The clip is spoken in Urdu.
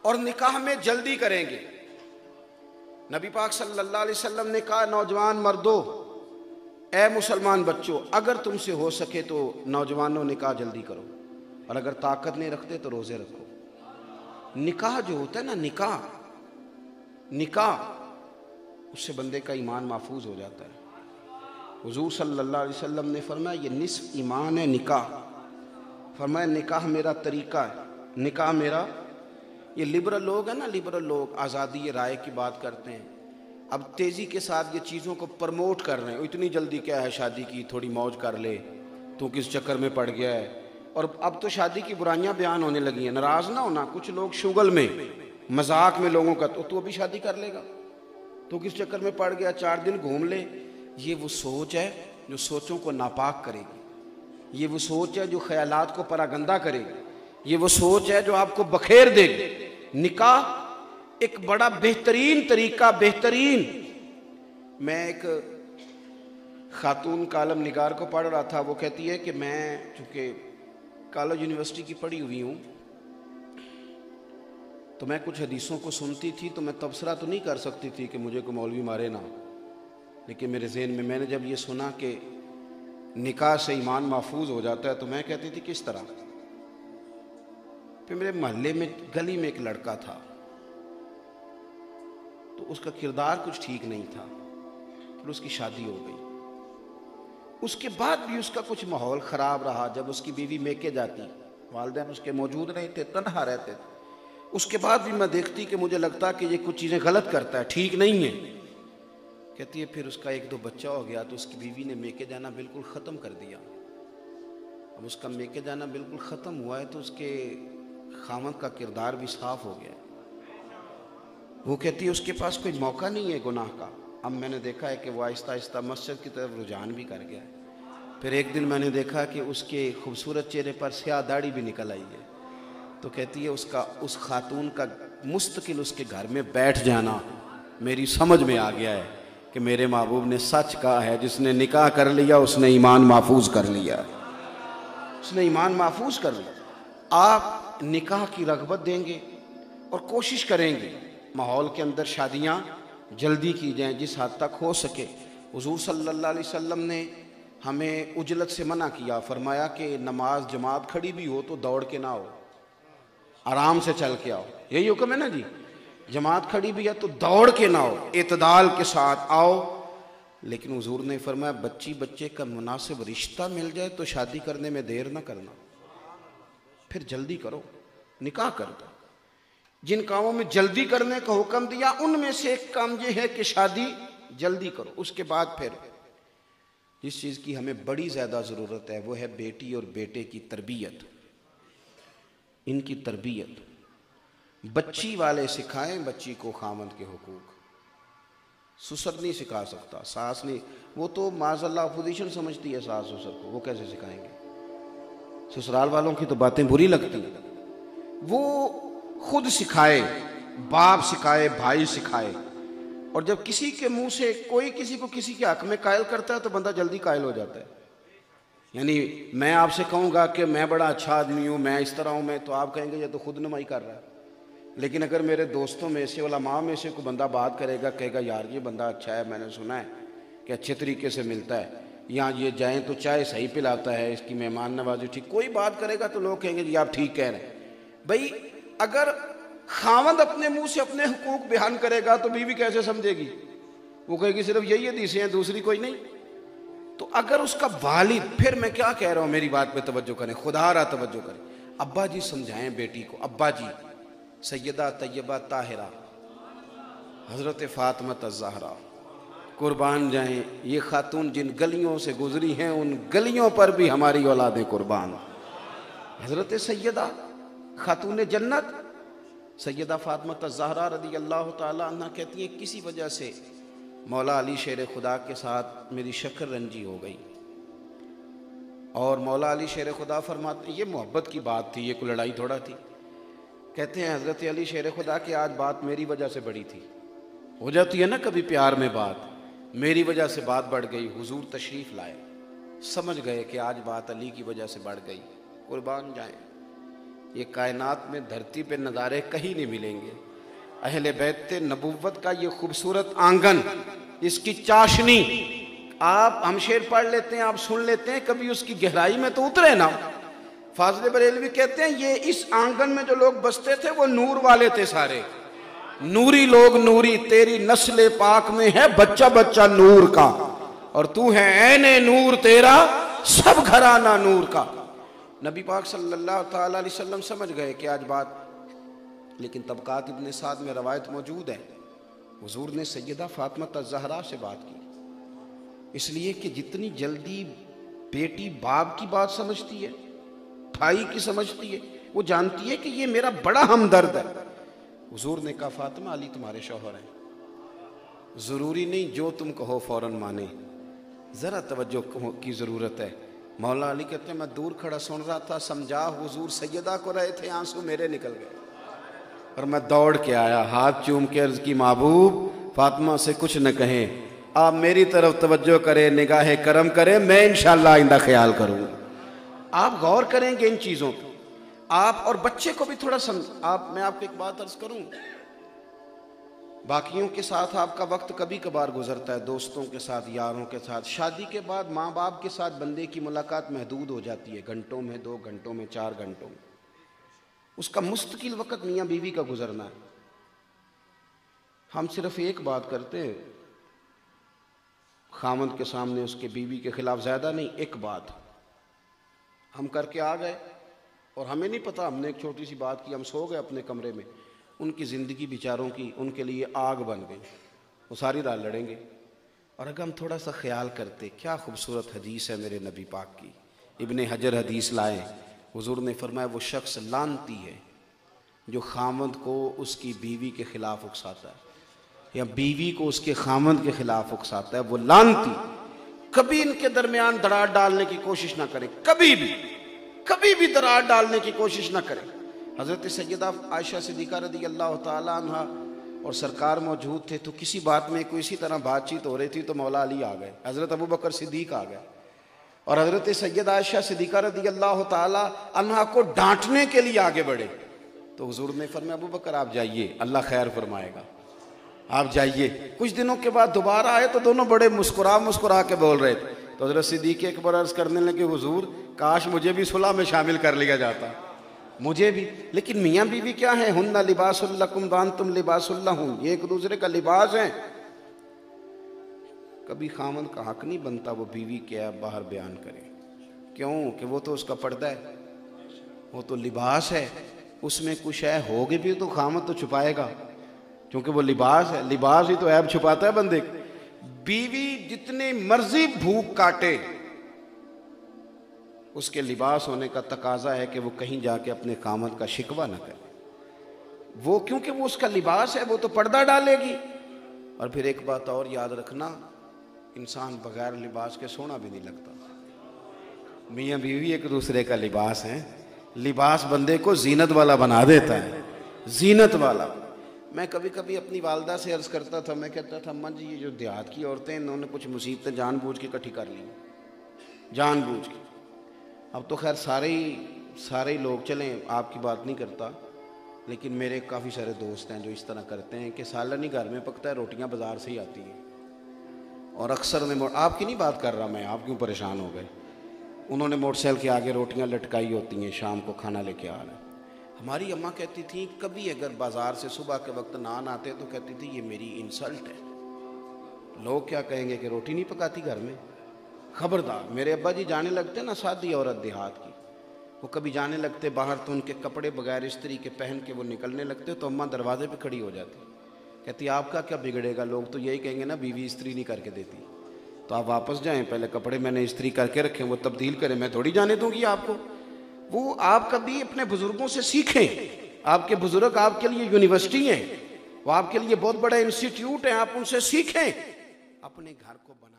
اور نکاح میں جلدی کریں گے. نبی پاک صلی اللہ علیہ وسلم نے کہا نوجوان مردوں، اے مسلمان بچوں، اگر تم سے ہو سکے تو نوجوانوں نکاح جلدی کرو، اور اگر طاقت نہیں رکھتے تو روزے رکھو. نکاح جو ہوتا ہے نا، نکاح اس سے بندے کا ایمان محفوظ ہو جاتا ہے. حضور صلی اللہ علیہ وسلم نے فرمایا یہ نصف ایمان ہے نکاح. فرمایا نکاح میرا طریقہ ہے، نکاح میرا. یہ لبرل لوگ ہیں نا، لبرل لوگ آزادی رائے کی بات کرتے ہیں، اب تیزی کے ساتھ یہ چیزوں کو پرموٹ کر رہے ہیں. اتنی جلدی کیا ہے شادی کی، تھوڑی موج کر لے، تو کس چکر میں پڑ گیا ہے. اور اب تو شادی کی برائیاں بیان ہونے لگی ہیں. ناراض نہ ہونا، کچھ لوگ شغل میں مذاق میں لوگوں کا تو بھی شادی کر لے گا، تو کس چکر میں پڑ گیا، 4 دن گھوم لے. یہ وہ سوچ ہے جو سوچوں کو ناپاک کرے گی. یہ وہ سوچ ہے جو خیالات کو پراگندہ کرے گی. یہ وہ سوچ ہے جو آپ کو بکھیر دے گی. نکاح ایک بڑا بہترین طریقہ، بہترین. میں ایک خاتون کالم نگار کو پڑھ رہا تھا، وہ کہتی ہے کہ میں چونکہ کالج یونیورسٹی کی پڑھی ہوئی ہوں، تو میں کچھ حدیثوں کو سنتی تھی، تو میں تبصرہ تو نہیں کر سکتی تھی کہ مجھے کوئی مولوی مارے نہ، لیکن میرے ذہن میں نے جب یہ سنا کہ نکاح سے ایمان محفوظ ہو جاتا ہے، تو میں کہتی تھی کس طرح. پھر میرے محلے میں گلی میں ایک لڑکا تھا، تو اس کا کردار کچھ ٹھیک نہیں تھا، پھر اس کی شادی ہو گئی. اس کے بعد بھی اس کا کچھ ماحول خراب رہا. جب اس کی بیوی میکے جاتی، والدین اس کے موجود نہیں تھے، تنہا رہتے تھے، اس کے بعد بھی میں دیکھتی کہ مجھے لگتا کہ یہ کچھ چیزیں غلط کرتا ہے، ٹھیک نہیں ہے. کہتی ہے پھر اس کا 1-2 بچہ ہو گیا، تو اس کی بیوی نے میکے جانا بالکل ختم کر دیا. اب اس کا میکے جانا بالکل ختم ہوا ہے، تو اس کے خاوند کا کردار بھی صاف ہو گیا. وہ کہتی ہے اس کے پاس کوئی موقع نہیں ہے گناہ کا. اب میں نے دیکھا ہے کہ وہ آہستہ آہستہ مسجد کی طرف رجحان بھی کر گیا ہے. پھر ایک دن میں نے دیکھا کہ اس کے خوبصورت چہرے پر سیاہ داڑھی بھی نکل آئی ہے. تو کہتی ہے اس خاتون کا مستقل اس کے گھر میں بیٹھ جانا میری سمجھ میں آ گیا ہے کہ میرے محبوب نے سچ کہا ہے، جس نے نکاح کر لیا اس نے ایمان محفوظ کر لیا، اس نے ایمان محفوظ کر لیا. آپ نکاح کی رغبت دیں گے اور کوشش کریں گے ماحول کے اندر شادیاں جلدی کی جائیں جس حد تک ہو سکے. حضور صلی اللہ علیہ وسلم نے ہمیں عجلت سے منع کیا. فرمایا کہ نماز جماعت کھڑی بھی ہو تو دوڑ کے نہ ہو، آرام سے چل کے آؤ. یہی حکم ہے نا جی، جماعت کھڑی بھی ہے تو دوڑ کے نہ ہو، اعتدال کے ساتھ آؤ. لیکن حضور نے فرمایا بچے کا مناسب رشتہ مل جائے تو شادی کرنے میں دیر نہ کرنا، پھر جلدی کرو، نکاح کر دو. جن کاموں میں جلدی کرنے کا حکم دیا ان میں سے ایک کام یہ ہے کہ شادی جلدی کرو. اس کے بعد پھر جس چیز کی ہمیں بڑی زیادہ ضرورت ہے وہ ہے بیٹی اور بیٹے کی تربیت. ان کی تربیت بچی والے سکھائیں بچی کو خاوند کے حقوق. سسر نہیں سکھا سکتا، ساس نہیں، وہ تو معاذ اللہ اپوزیشن سمجھتی ہے ساس سسر کو، وہ کیسے سکھائیں گے. سسرال والوں کی تو باتیں بری لگتی ہیں. وہ خود سکھائے، باپ سکھائے، بھائی سکھائے. اور جب کسی کے منہ سے کوئی کسی کو کسی کے حق میں قائل کرتا ہے تو بندہ جلدی قائل ہو جاتا ہے. یعنی میں آپ سے کہوں گا کہ میں بڑا اچھا آدمی ہوں، میں اس طرح ہوں، میں تو آپ کہیں گے یہ تو خود نمائی کر رہا ہے. لیکن اگر میرے دوستوں میں سے علماء میں سے کوئی بندہ بات کرے گا، کہے گا یار یہ بندہ اچھا ہے، میں نے سنا ہے کہ اچھے طریقے سے ملتا ہے، یہاں یہ جائیں تو چائے صحیح پلاتا ہے، اس کی مہمان نوازی ٹھیک، کوئی بات کرے گا تو لوگ کہیں گے جی آپ ٹھیک کہہ رہے ہیں. بھائی اگر خاوند اپنے منہ سے اپنے حقوق بیان کرے گا تو بیوی کیسے سمجھے گی؟ وہ کہے گی صرف یہی حدیثیں ہیں، دوسری کوئی نہیں. تو اگر اس کا والد، پھر میں کیا کہہ رہا ہوں میری بات پہ توجہ کریں، خدا را توجہ کریں. ابا جی سمجھائیں بیٹی کو، ابا جی سیدہ طیبہ طاہرہ حضرت فاطمہ الزہرا قربان جائیں، یہ خاتون جن گلیوں سے گزری ہیں ان گلیوں پر بھی ہماری اولادیں قربان. حضرت سیدہ خاتون جنت سیدہ فاطمہ الزہرا رضی اللہ تعالی عنہ کہتی ہیں کسی وجہ سے مولا علی شیر خدا کے ساتھ میری شکر رنجی ہو گئی. اور مولا علی شیر خدا فرماتے ہیں یہ محبت کی بات تھی، یہ کوئی لڑائی تھوڑا تھی. کہتے ہیں حضرت علی شیر خدا کہ آج بات میری وجہ سے بڑی تھی. ہو جاتی ہے نا کبھی پیار میں بات، میری وجہ سے بات بڑھ گئی. حضور تشریف لائے، سمجھ گئے کہ آج بات علی کی وجہ سے بڑھ گئی. قربان جائیں، یہ کائنات میں دھرتی پہ نظارے کہیں نہیں ملیں گے. اہل بیت نبوت کا یہ خوبصورت آنگن، اس کی چاشنی، آپ ہم شعر پڑھ لیتے ہیں، آپ سن لیتے ہیں، کبھی اس کی گہرائی میں تو اترے نا. فاضل بریلوی کہتے ہیں یہ اس آنگن میں جو لوگ بستے تھے وہ نور والے تھے سارے. نوری لوگ نوری، تیری نسل پاک میں ہے بچہ بچہ نور کا، اور تو ہے عین نور، تیرا سب گھرانہ نور کا. نبی پاک صلی اللہ تعالیٰ علیہ وسلم سمجھ گئے کہ آج بات، لیکن طبقات ابن سعد میں روایت موجود ہے، حضور نے سیدہ فاطمہ الزہرا سے بات کی، اس لیے کہ جتنی جلدی بیٹی باپ کی بات سمجھتی ہے، بھائی کی سمجھتی ہے، وہ جانتی ہے کہ یہ میرا بڑا ہمدرد ہے. حضور نے کہا فاطمہ علی تمہارے شوہر ہیں، ضروری نہیں جو تم کہو فوراً مانے، ذرا توجہ کی ضرورت ہے. مولا علی کہتے ہیں میں دور کھڑا سن رہا تھا، سمجھا حضور سیدہ کو رہے تھے، آنسو میرے نکل گئے، اور میں دوڑ کے آیا، ہاتھ چوم کے عرض کی محبوب فاطمہ سے کچھ نہ کہیں، آپ میری طرف توجہ کریں، نگاہ کرم کریں، میں انشاءاللہ آئندہ خیال کروں. آپ غور کریں گے ان چیزوں پہ، آپ اور بچے کو بھی تھوڑا میں آپ کو ایک بات عرض کروں، باقیوں کے ساتھ آپ کا وقت کبھی کبھار گزرتا ہے، دوستوں کے ساتھ، یاروں کے ساتھ. شادی کے بعد ماں باپ کے ساتھ بندے کی ملاقات محدود ہو جاتی ہے، گھنٹوں میں، 2 گھنٹوں میں، 4 گھنٹوں میں. اس کا مستقل وقت میاں بیوی کا گزرنا ہے. ہم صرف ایک بات کرتے ہیں خامند کے سامنے اس کے بیوی کے خلاف، زیادہ نہیں، ایک بات ہم کر کے آ گئے اور ہمیں نہیں پتا، ہم نے ایک چھوٹی سی بات کی، ہم سو گئے اپنے کمرے میں، ان کی زندگی بیچاروں کی ان کے لیے آگ بن گئی، وہ ساری رات لڑیں گے. اور اگر ہم تھوڑا سا خیال کرتے، کیا خوبصورت حدیث ہے میرے نبی پاک کی، ابن حجر حدیث لائے، حضور نے فرمایا وہ شخص لعنتی ہے جو خامند کو اس کی بیوی کے خلاف اکساتا ہے، یا بیوی کو اس کے خامند کے خلاف اکساتا ہے، وہ لعنتی. کبھی ان کے درمیان دراڑ ڈالنے کی کوشش نہ کریں، کبھی بھی دراڑ ڈالنے کی کوشش نہ کریں. حضرت سیدہ عائشہ صدیقہ رضی اللہ تعالی عنہ اور سرکار موجود تھے، تو کسی بات میں کوئی اسی طرح بات چیت ہو رہی تھی تو مولا علی آ گئے، حضرت ابو بکر صدیق آ گئے، اور حضرت سیدہ عائشہ صدیقہ رضی اللہ تعالی عنہ کو ڈانٹنے کے لیے آگے بڑھے. تو حضور نے فرمایا ابو بکر آپ جائیے، اللہ خیر فرمائے گا، آپ جائیے. کچھ دنوں کے بعد دوبارہ آئے تو دونوں بڑے مسکرا کے بول رہے تھے. تو حضرت صدیق اکبر عرض کرنے لگے حضور کاش مجھے بھی صلح میں شامل کر لیا جاتا، مجھے بھی. لیکن میاں بیوی کیا ہیں؟ ہن لباس لکم وانتم لباس لہن، یہ ایک دوسرے کا لباس ہیں. کبھی خامند کا حق نہیں بنتا وہ بیوی کیا باہر بیان کرے، کیوں کہ وہ تو اس کا پردہ ہے، وہ تو لباس ہے، اس میں کچھ ہے ہوگی بھی تو خامند تو چھپائے گا، کیونکہ وہ لباس ہے، لباس ہی تو عیب چھپاتا ہے بندے. بیوی جتنے مرضی بھوک کاٹے، اس کے لباس ہونے کا تقاضا ہے کہ وہ کہیں جا کے اپنے خامند کا شکوہ نہ کرے، وہ کیونکہ وہ اس کا لباس ہے، وہ تو پردہ ڈالے گی. اور پھر ایک بات اور یاد رکھنا، انسان بغیر لباس کے سونا بھی نہیں لگتا. میاں بیوی ایک دوسرے کا لباس ہے، لباس بندے کو زینت والا بنا دیتا ہے، زینت والا. میں کبھی کبھی اپنی والدہ سے عرض کرتا تھا، میں کہتا تھا اماں جی یہ جو دیہات کی عورتیں انہوں نے کچھ مصیبتیں جان بوجھ کے اکٹھی کر لی، جان بوجھ کے. اب تو خیر سارے لوگ چلیں، آپ کی بات نہیں کرتا، لیکن میرے کافی سارے دوست ہیں جو اس طرح کرتے ہیں کہ سالن ہی گھر میں پکتا ہے، روٹیاں بازار سے ہی آتی ہیں. اور اکثر آپ کی نہیں بات کر رہا میں، آپ کیوں پریشان ہو گئے، انہوں نے موٹر سائیکل کے آگے روٹیاں لٹکائی ہوتی ہیں، شام کو کھانا لے کے آ رہے ہیں. ہماری اماں کہتی تھیں کبھی اگر بازار سے صبح کے وقت نان آتے تو کہتی تھی یہ میری انسلٹ ہے، لوگ کیا کہیں گے کہ روٹی نہیں پکاتی گھر میں. خبردار. میرے ابا جی جانے لگتے نا، سادی عورت دیہات کی، وہ کبھی جانے لگتے باہر تو ان کے کپڑے بغیر استری کے پہن کے وہ نکلنے لگتے تو اماں دروازے پہ کھڑی ہو جاتی، کہتی آپ کا کیا بگڑے گا، لوگ تو یہی کہیں گے نا بیوی استری نہیں کر کے دیتی، تو آپ واپس جائیں، پہلے کپڑے میں نے استری کر کے رکھیں، وہ تبدیل کریں، میں تھوڑی جانے دوں گی آپ کو. وہ آپ کبھی اپنے بزرگوں سے سیکھیں، آپ کے بزرگ آپ کے لیے یونیورسٹی ہیں، وہ آپ کے لیے بہت بڑا انسٹیٹیوٹ ہے، آپ ان سے سیکھیں، اپنے گھر کو بنا